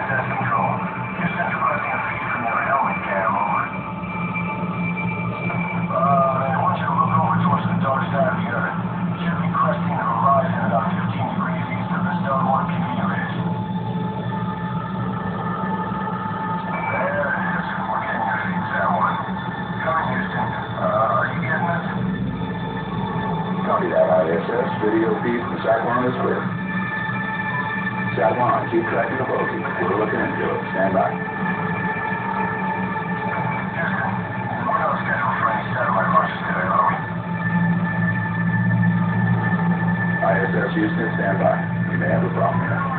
ISS control. Houston requesting a feed from your helmet cam, over. I want you to look over towards the dark side of the Earth. Should be cresting the horizon about 15 degrees east of the Stonewall PV ridge. There it is. We're getting your feed, Sam 1. Coming, Houston. Are you getting us? Copy that, ISS. Video feed from Sat-1 is clear. Sat-1, keep tracking the bogey. We're looking into it. Stand by. Houston, we're not scheduled for any satellite launches today, are we? ISS Houston, stand by. We may have a problem here.